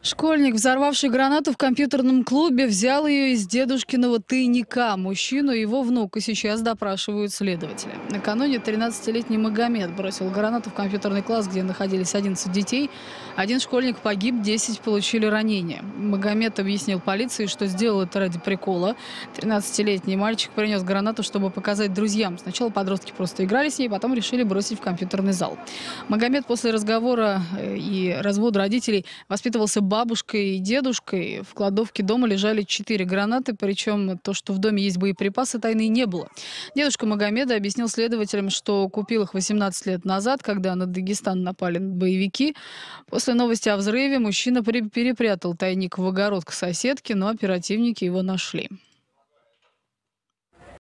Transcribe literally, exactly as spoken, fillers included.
Школьник, взорвавший гранату в компьютерном клубе, взял ее из дедушкиного тайника. Мужчину и его внука сейчас допрашивают следователи. Накануне тринадцатилетний Магомед бросил гранату в компьютерный класс, где находились одиннадцать детей. Один школьник погиб, десять получили ранения. Магомед объяснил полиции, что сделал это ради прикола. тринадцатилетний мальчик принес гранату, чтобы показать друзьям. Сначала подростки просто играли с ней, потом решили бросить в компьютерный зал. Магомед после разговора и развода родителей воспитывался бабушкой и дедушкой. В кладовке дома лежали четыре гранаты, причем то, что в доме есть боеприпасы, тайны не было. Дедушка Магомеда объяснил следователям, что купил их восемнадцать лет назад, когда на Дагестан напали боевики. После новости о взрыве мужчина перепрятал тайник в огород к соседке, но оперативники его нашли.